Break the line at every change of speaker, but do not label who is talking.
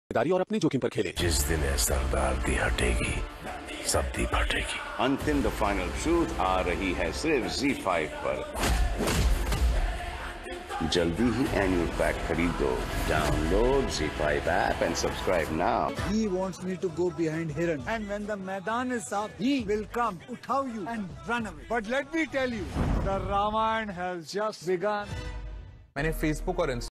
दारी और अपने जोखिम पर खेले।
जिस दिन सरदारदी हटेगी, सब्जी फटेगी।
अंतिम द फाइनल ट्रूथ आ रही है सिर्फ ZEE5 पर। जल्दी ही एनुअल पैक खरीदो। Download ZEE5 app and subscribe now.
He wants me to go behind Hiran, and when the Maidan is up, he will come, uthao you and run away. But let me tell you, the Ramayana has just begun.
मैंने Facebook और